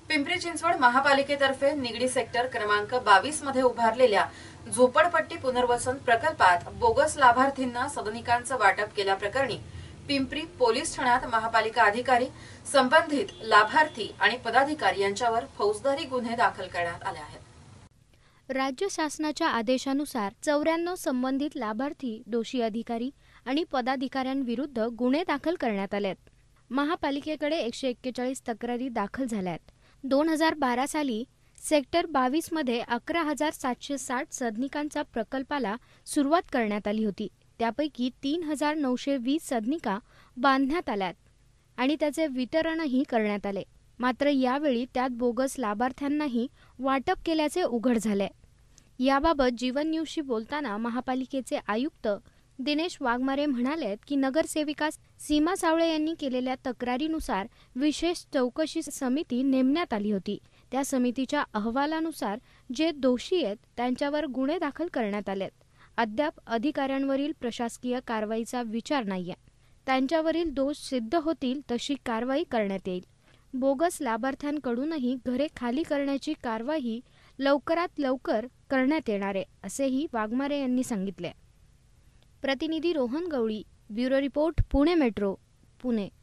पिंपरी चिंचवड महापालिकेतर्फे निगडी सेक्टर क्रमांक 22 मध्ये उभारलेल्या झोपडपट्टी पुनर्वसन प्रकल्पात बोगस लाभार्थींना सदनिकांचं वाटप केल्याप्रकरणी पिंपरी पोलीस ठाण्यात महापालिका अधिकारी, संबंधित लाभार्थी आणि पदाधिकारी यांच्यावर फौजदारी गुन्हे दाखल करण्यात आले आहेत. राज्य शासनाच्या आदेशानुसार 94 संबंधित लाभार्थी, दोषी अधिकारी आणि पदाधिकाऱ्यांविरुद्ध गुन्हे दाखल करण्यात आलेत. महापालिकेकडे 141 तक्रारी दाखल झाल्यात. 2012 साली सेक्टर 22 मध्ये 11,760 सदनिकांचा प्रकल्पाला सुरुवात करण्यात आली होती. त्यापैकी 3,920 सदनिका बांधण्यात आल्यात आणि त्याचे वितरणही करण्यात आले. मात्र यावेळी त्यात बोगस लाभार्थ्यांनाही वाटप केल्याचे उघड झाले. याबाबत जीवन न्यूजशी बोलताना महापालिकेचे आयुक्त दिनेश वाघमारे म्हणाले की नगरसेविका सीमा सावळे यांनी केलेल्या तक्रारीनुसार विशेष चौकशी समिती नेमण्यात आली होती. त्या समितीच्या अहवालानुसार जे दोषी आहेत त्यांच्यावर गुन्हे दाखल करण्यात आलेत. अद्याप अधिकाऱ्यांवरील प्रशासकीय कारवाईचा विचार नाहीये. त्यांच्यावरील दोष सिद्ध होतील तशी कारवाई करण्यात येईल. बोगस लाभार्थ्यांकडूनही घरे खाली करण्याची कारवाई लवकरात लवकर करण्यात येणार आहे, असेही वाघमारे यांनी सांगितले. प्रतिनिधी Rohan Gawali, bureau report, Pune metro, Pune.